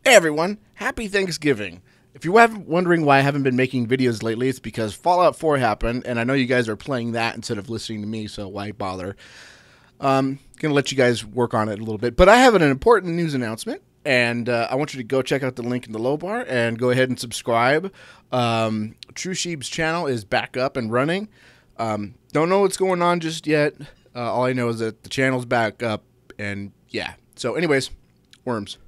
Hey everyone, happy Thanksgiving. If you were wondering why I haven't been making videos lately, it's because Fallout 4 happened, and I know you guys are playing that instead of listening to me, so why bother? Gonna let you guys work on it a little bit. But I have an important news announcement, and I want you to go check out the link in the low bar and go ahead and subscribe. True Sheep's channel is back up and running. Don't know what's going on just yet. All I know is that the channel's back up, and yeah. So anyways, worms.